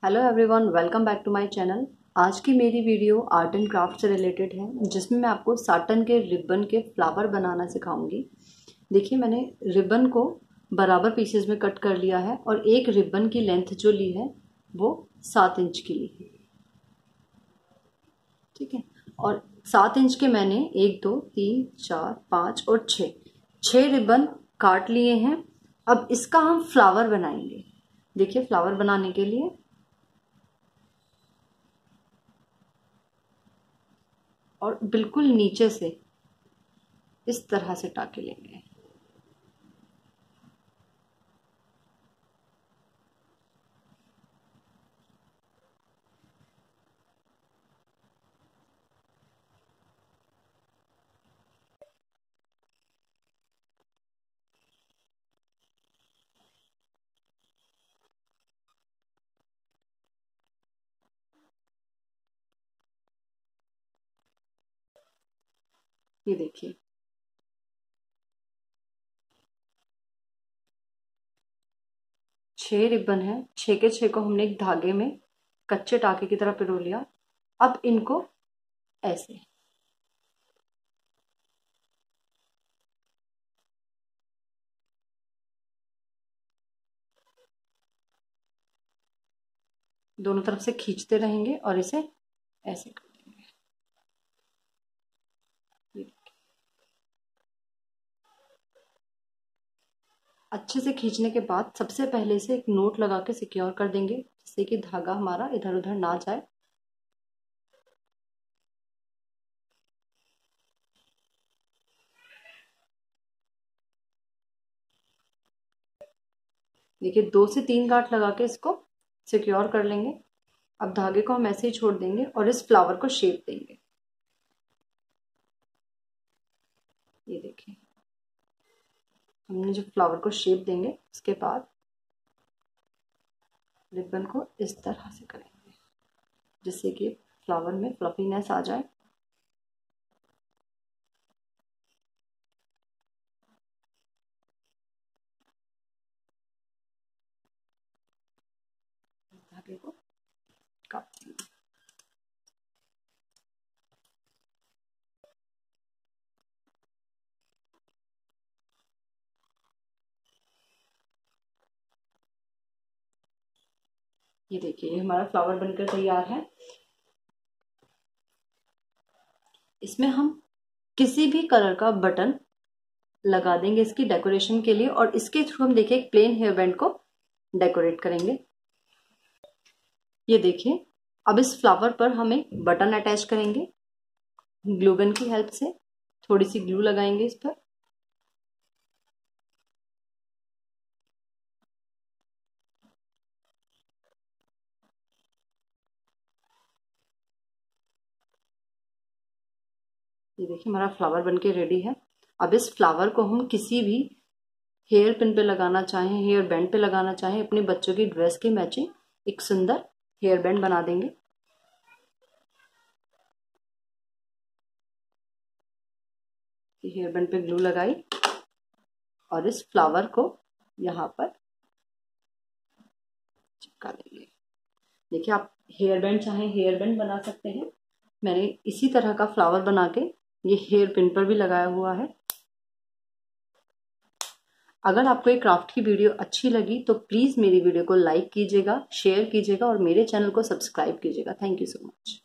Hello everyone, welcome back to my channel. आज की मेरी वीडियो आर्ट एंड क्राफ्ट से रिलेटेड है, जिसमें मैं आपको साटन के रिबन के फ्लावर बनाना सिखाऊंगी। देखिए, मैंने रिबन को बराबर पीसेस में कट कर लिया है और एक रिबन की लेंथ जो ली है वो 7 इंच की ली है। ठीक है, और 7 इंच के मैंने 1 2 3 4 5 और 6 रिबन काट लिए हैं। अब इसका हम फ्लावर बनाएंगे। देखिए, फ्लावर बनाने के लिए और बिल्कुल नीचे से इस तरह से टाके लेंगे। ये देखिए, 6 रिबन है। 6 के 6 को हमने एक धागे में कच्चे टाके की तरह पिरो लिया। अब इनको ऐसे दोनों तरफ से खींचते रहेंगे और इसे ऐसे कर देंगे। अच्छे से खींचने के बाद सबसे पहले इसे एक नोट लगा के सिक्योर कर देंगे, जिससे कि धागा हमारा इधर उधर ना जाए। देखिए, 2 से 3 गांठ लगा के इसको सिक्योर कर लेंगे। अब धागे को हम ऐसे ही छोड़ देंगे और इस फ्लावर को शेप देंगे। ये देखिए, हमने जो फ्लावर को शेप देंगे, उसके बाद रिबन को इस तरह से करेंगे, जिससे कि फ्लावर में फ्लफीनेस आ जाए। धागे को काट देंगे। ये देखिए, ये हमारा फ्लावर बनकर तैयार है। इसमें हम किसी भी कलर का बटन लगा देंगे इसकी डेकोरेशन के लिए, और इसके थ्रू हम देखिए एक प्लेन हेयर बैंड को डेकोरेट करेंगे। ये देखिए, अब इस फ्लावर पर हम एक बटन अटैच करेंगे। ग्लू गन की हेल्प से थोड़ी सी ग्लू लगाएंगे इस पर। ये देखिए, हमारा फ्लावर बनके रेडी है। अब इस फ्लावर को हम किसी भी हेयर पिन पे लगाना चाहें, हेयर बैंड पे लगाना चाहें, अपने बच्चों की ड्रेस के मैचिंग एक सुंदर हेयर बैंड बना देंगे। हेयर बैंड पे ग्लू लगाई और इस फ्लावर को यहाँ पर चिपका देंगे। देखिए, आप हेयर बैंड चाहें हेयर बैंड बना सकते हैं। मैंने इसी तरह का फ्लावर बना के ये हेयर पिन पर भी लगाया हुआ है। अगर आपको ये क्राफ्ट की वीडियो अच्छी लगी तो प्लीज मेरी वीडियो को लाइक कीजिएगा, शेयर कीजिएगा और मेरे चैनल को सब्सक्राइब कीजिएगा। Thank you so much.